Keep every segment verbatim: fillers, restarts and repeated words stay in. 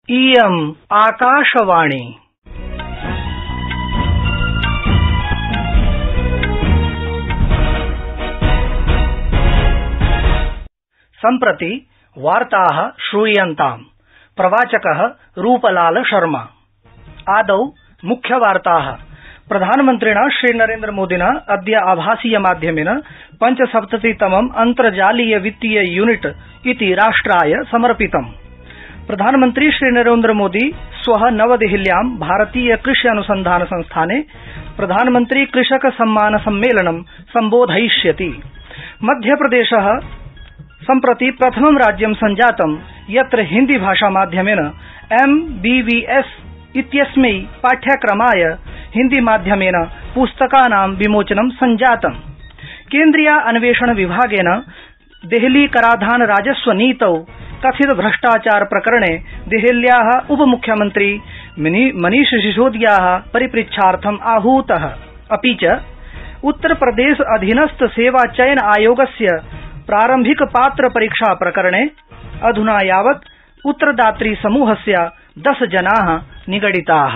इयम् आकाशवाणी। सम्प्रति वार्ताः श्रूयन्ताम्। प्रवाचकः रूपलाल शर्मा। आदौ मुख्यवार्ताः। प्रधानमन्त्रिणा श्रीनरेन्द्र मोदिना अद्य आभासीय माध्यमेन पंचसप्ततितमम् अन्तर्जालीय वित्तीय यूनिट इति राष्ट्राय समर्पितम्। प्रधानमन्त्री श्रीनरेन्द्र मोदी श्वः नवदेहल्यां भारतीय कृषि अनुसंधान संस्थाने प्रधानमन्त्री कृषक सम्मान सम्मेलनं सम्बोधयिष्यति। मध्यप्रदेशः सम्प्रति प्रथमं राज्यं सञ्जातं यत्र हिन्दी भाषा माध्यमेन एम बी बी एस इत्यस्मै पाठ्यक्रमाय हिन्दी माध्यमेन पुस्तकानां विमोचनं सञ्जातम्। केन्द्रीय अन्वेषण विभागेन देहली कराधान राजस्व नीतौ कथित भ्रष्टाचार प्रकरणे देहल्याः उपमुख्यमन्त्री मनीष सिसोदियाः परिपृच्छार्थम् आहूतः। अपि च उत्तरप्रदेश अधीनस्थ सेवा चयन आयोगस्य प्रारम्भिक पात्र परीक्षा प्रकरणे अधुना यावत् उत्तरदात्री समूहस्य दश जनाः निगडिताः।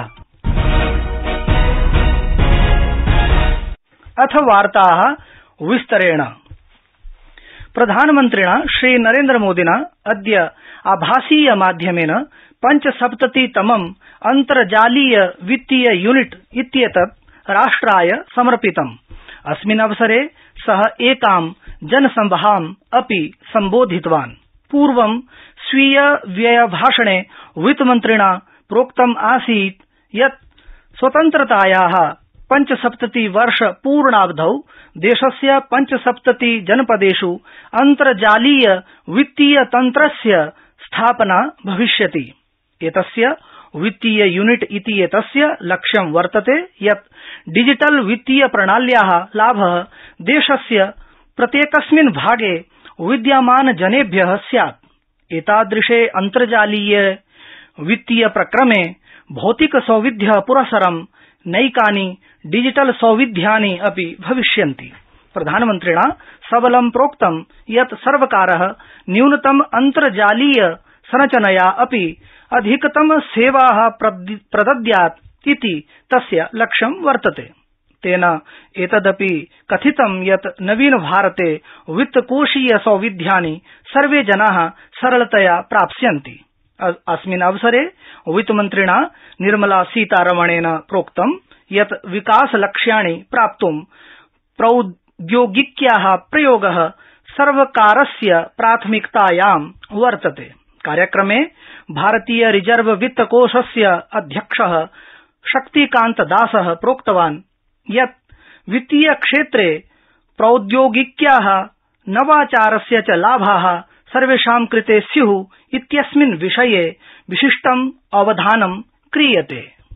अथ वार्ताः विस्तरेण। प्रधानमन्त्रिणा श्रीनरेन्द्र मोदिना अद्य आभासीय माध्यमेन पंचसप्ततितमम् अन्तर्जालीय वित्तीय यूनिट इत्येतत् राष्ट्राय समर्पितम्। अस्मिन् अवसरे सः एकां जनसभाम् अपि सम्बोधितवान्। पूर्वं स्वीय व्ययभाषणे वित्तमन्त्रिणा प्रोक्तम् आसीत् यत् स्वतन्त्रतायाः पंचसप्तति वर्ष पूर्णावधौ देशस्य पंचसप्तति जनपदेषु अन्तर्जालीय वित्तीय तन्त्रस्य स्थापना भविष्यति। एतस्य वित्तीय यूनिट इति एतस्य लक्ष्यं वर्तते यत् डिजिटल वित्तीय प्रणाल्याः लाभः देशस्य प्रत्येकस्मिन् भागे विद्यमान जनेभ्यः स्यात्। एतादृशे अन्तर्जालीय वित्तीय प्रक्रमे भौतिक सौविध्य पुरस्सरं नैकानि डिजिटल सौविध्यानि अपि भविष्यन्ति। प्रधानमन्त्रिणा सबलं प्रोक्तं यत् सर्वकारः न्यूनतम अन्तर्जालीय संरचनया अपि अधिकतम सेवाः प्रदद्यात् इति तस्य लक्ष्यं वर्तते। तेन एतदपि कथितं यत् नवीन भारते वित्तकोषीय सौविध्यानि सर्वे जनाः सरलतया प्राप्स्यन्ति। अस्मिन् अवसरे वित्तमन्त्रिणा निर्मला सीतारमणेन प्रोक्तं यत् विकासलक्ष्याणि प्राप्तुं प्रौद्योगिक्याः प्रयोगः सर्वकारस्य प्राथमिकतायां वर्तते। कार्यक्रमे भारतीय रिजर्व वित्तकोषस्य अध्यक्षः शक्तिकान्त दासः प्रोक्तवान् यत् वित्तीय क्षेत्रे प्रौद्योगिक्याः नवाचारस्य च लाभाः सर्वेषां कृते स्युः इत्यस्मिन् विषये विशिष्टम् अवधानं क्रियते।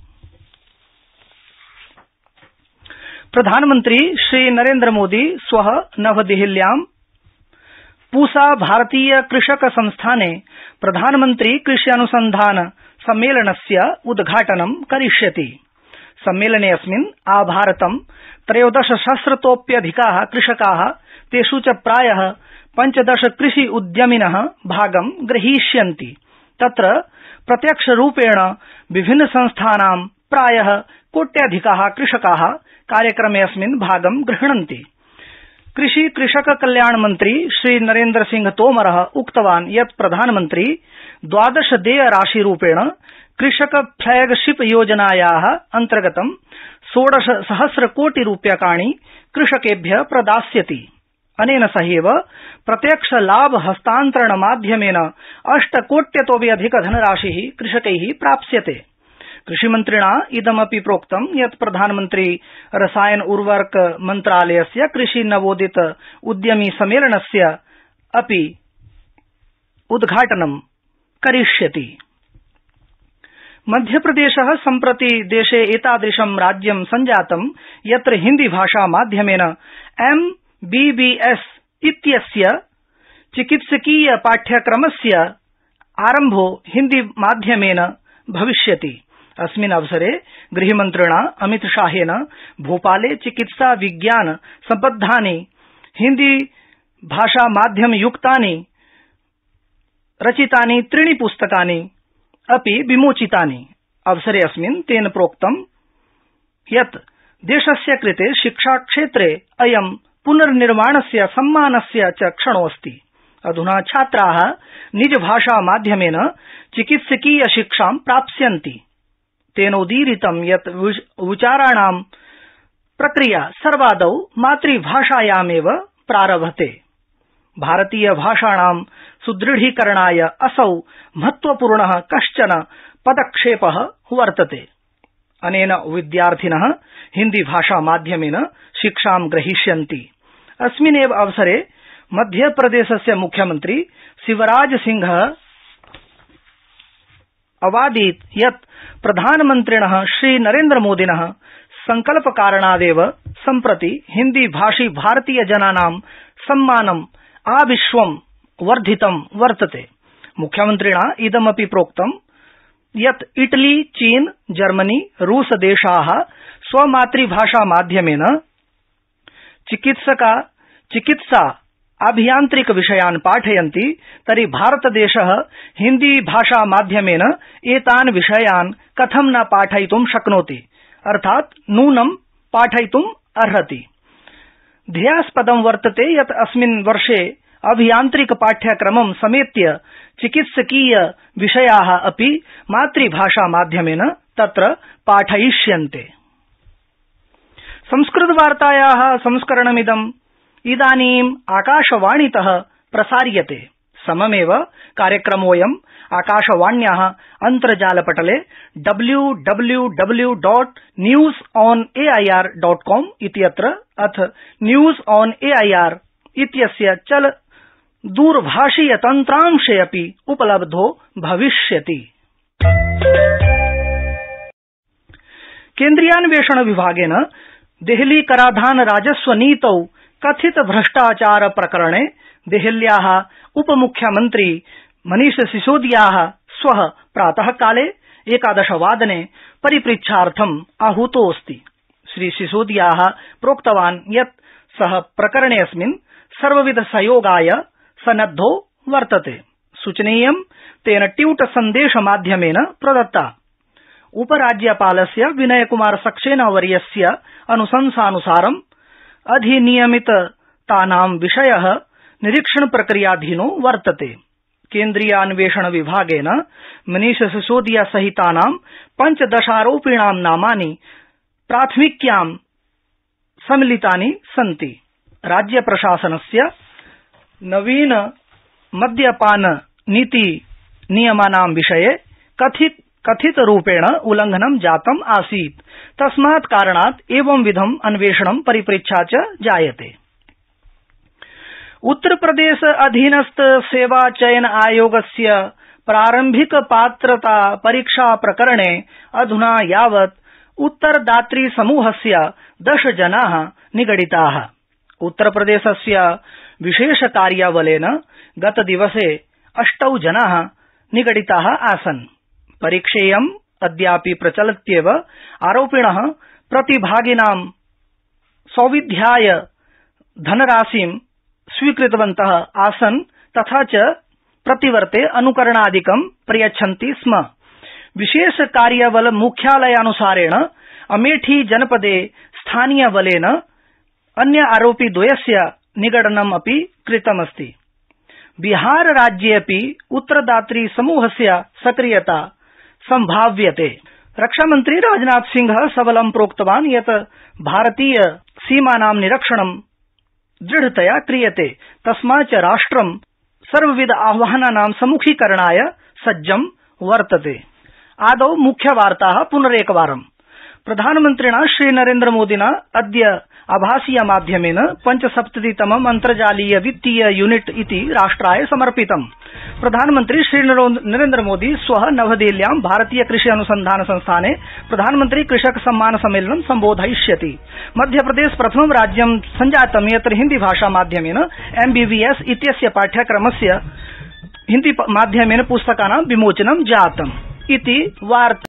प्रधानमन्त्री श्रीनरेन्द्र मोदी श्वः नवदेहल्यां पूसा भारतीय कृषक संस्थाने प्रधानमन्त्री कृषि अनुसंधान सम्मेलनस्य उद्घाटनं करिष्यति। सम्मेलनेऽस्मिन् आभारतं त्रयोदशसहस्रतोऽप्यधिकाः कृषकाः तेषु च प्रायः पंचदश कृषि उद्यमिनः भागं ग्रहीष्यन्ति। तत्र प्रत्यक्षरूपेण विभिन्न संस्थानां प्रायः कोट्यधिकाः कृषकाः कार्यक्रमेऽस्मिन् भागं गृह्णन्ति। कृषि कृषक कल्याण मंत्री श्री नरेन्द्र सिंह तोमरः उक्तवान् यत् प्रधानमन्त्री द्वादश देय राशिरूपेण कृषक फ्लैगशिप योजनायाः अन्तर्गतं षोडश सहस्र कोटि रूप्यकाणि कृषकेभ्यः प्रदास्यति। अनेन सहैव प्रत्यक्ष लाभ हस्तान्तरण माध्यमेन अष्ट कोट्यतोऽपि अधिक धनराशिः कृषकैः प्राप्स्यते। कृषिमन्त्रिणा इदमपि प्रोक्तं यत् प्रधानमन्त्री रसायन उर्वरक मन्त्रालयस्य कृषि नवोदित उद्यमी सम्मेलनस्य अपि उद्घाटनं करिष्यति। मध्यप्रदेशः सम्प्रति देशे एतादृशं राज्यं सञ्जातं यत्र हिन्दी भाषा माध्यमेन एम बी बी एस इत्यस्य चिकित्सकीय पाठ्यक्रमस्य आरम्भो हिन्दी माध्यमेन भविष्यति। अस्मिन् अवसरे गृहमन्त्रिणा अमितशाहेन भोपाले चिकित्सा विज्ञान सम्बद्धानि हिन्दी भाषा माध्यम युक्तानि रचितानि त्रीणि पुस्तकानि अपि विमोचितानि। अवसरे अस्मिन् तेन प्रोक्तं यत् देशस्य कृते शिक्षाक्षेत्रे अयं पुनर्निर्माणस्य सम्मानस्य च क्षणोऽस्ति। अधुना छात्राः निजभाषा माध्यमेन चिकित्सकीय शिक्षां प्राप्स्यन्ति। तेनोदीरितं यत् विचाराणां प्रक्रिया सर्वादौ मातृभाषायामेव प्रारभते। भारतीय भाषाणां सुदृढीकरणाय असौ महत्वपूर्णः कश्चन पदक्षेपः वर्तते। अनेन विद्यार्थिनः हिन्दीभाषा माध्यमेन शिक्षां ग्रहीष्यन्ति। अस्मिन्नेव अवसरे मध्यप्रदेशस्य मुख्यमन्त्री शिवराज सिंहः अवादीत् यत् प्रधानमन्त्रिणः श्रीनरेन्द्रमोदिनः संकल्पकारणादेव सम्प्रति हिन्दीभाषी भारतीयजनानां सम्मानम् आविश्वं वर्धितं वर्तते। मुख्यमन्त्रिणा इदमपि प्रोक्तं यत् इटली, चीन, जर्मनी, रूस देशाः स्वमातृभाषा माध्यमेन चिकित्सका चिकित्सा अभियान्त्रिक विषयान् पाठयन्ति तर्हि भारतदेशः हिन्दीभाषा माध्यमेन एतान् विषयान् कथं न पाठयितुं शक्नोति, अर्थात् नूनं पाठयितुम् अर्हति। ध्येयास्पदं वर्तते यत् अस्मिन् वर्षे अभियान्त्रिक पाठ्यक्रमं समेत्य चिकित्सकीय विषयाः अपि मातृभाषा माध्यमेन तत्र पाठयिष्यन्ते। संस्कृतवार्तायाः संस्करणमिदं इदानीम् आकाशवाणीतः प्रसार्यते। सममेव कार्यक्रमोऽयम् आकाशवाण्याः अन्तर्जालपटले W W W dot news on AIR dot com इत्यत्र अथ न्यूज ऑन एआईआर इत्यस्य चल दूरभाषीय तन्त्रांशे अपि उपलब्धो भविष्यति। केन्द्रीयान्वेषण विभागेन देहली कराधान राजस्व नीतौ कथित भ्रष्टाचार प्रकरणे देहल्याः उपमुख्यमन्त्री मनीष सिसोदियाः श्वः प्रातः काले एकादशवादने परिपृच्छार्थम् आहूतोऽस्ति। श्री सिसोदियाः प्रोक्तवान् यत् सः प्रकरणेऽस्मिन् सर्वविध सहयोगाय सन्नद्धो वर्तते। सूचनेयं तेन ट्वीट सन्देश माध्यमेन प्रदत्ता। उपराज्यपालस्य विनयकुमार सक्सेना वर्यस्य अनुशंसानुसारम् अधिनियमिततानां विषयः निरीक्षण प्रक्रियाधीनो वर्तते। केन्द्रीयान्वेषण विभागेन मनीष सिसोदिया सहितानां पञ्चदशारोपिणां नामानि प्राथमिक्यां सम्मिलितानि सन्ति। राज्य प्रशासनस्य नवीन मद्यपान नीति नियमानां विषये कथित कथितरूपेण उल्लंघनं जातम् आसीत्। तस्मात् कारणात् एवंविधम् अन्वेषणं परिपृच्छा च जायते। उत्तरप्रदेश अधीनस्थ सेवा चयन आयोगस्य प्रारम्भिक पात्रता परीक्षा प्रकरणे अधुना यावत् उत्तरदात्री समूहस्य दश जनाः निगडिताः। उत्तरप्रदेशस्य विशेष कार्याबलेन गतदिवसे अष्टौ जनाः निगडिताः आसन्। परीक्षेयं अद्यापि प्रचलत्येव। आरोपिणः प्रतिभागिनां सौविध्याय धनराशिं स्वीकृतवन्तः आसन् तथा च प्रतिवर्ते अनुकरणादिकं प्रयच्छन्ति स्म। विशेष कार्यबल मुख्यालयानुसारेण अमेठी जनपदे स्थानीयबलेन अन्य आरोपिद्वयस्य निगडनम् अपि कृतमस्ति। बिहार राज्येऽपि उत्तरदात्री समूहस्य सक्रियता सम्भाव्यते। रक्षामन्त्री राजनाथ सिंहः सबलं प्रोक्तवान् यत् भारतीय सीमानां निरीक्षणं दृढतया क्रियते। तस्मात् च राष्ट्रं सर्वविध आह्वानानां सम्मुखीकरणाय सज्जं वर्तते। आदौ मुख्यवार्ताः पुनरेकवारम्। प्रधानमन्त्रिणा श्रीनरेन्द्रमोदिना अद्य आभासीय माध्यमेन पञ्चसप्ततितमम् अन्तर्जालीय वित्तीय यूनिट इति राष्ट्राय समर्पितम्। प्रधानमन्त्री श्रीनरेन्द्रमोदी श्वः नवदिल्ल्यां भारतीय कृषि अनुसंधान संस्थाने प्रधानमन्त्री कृषक सम्मान सम्मेलनं सम्बोधयिष्यति। मध्यप्रदेश प्रथमं राज्यं संजातं यत्र हिन्दीभाषा माध्यमेन एमबीबीएस इत्यस्य पाठ्यक्रमस्य हिन्दी माध्यमेन पुस्तकानां विमोचनं जातम् इति वार्ता।